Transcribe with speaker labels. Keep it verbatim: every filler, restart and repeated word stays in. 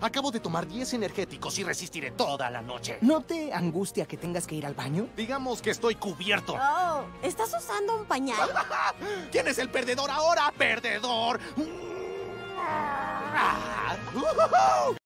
Speaker 1: Acabo de tomar diez energéticos y resistiré toda la noche.
Speaker 2: ¿No te angustia que tengas que ir al baño?
Speaker 1: Digamos que estoy cubierto.
Speaker 3: Oh, ¿estás usando un pañal?
Speaker 1: ¿Quién es el perdedor ahora? ¡Perdedor!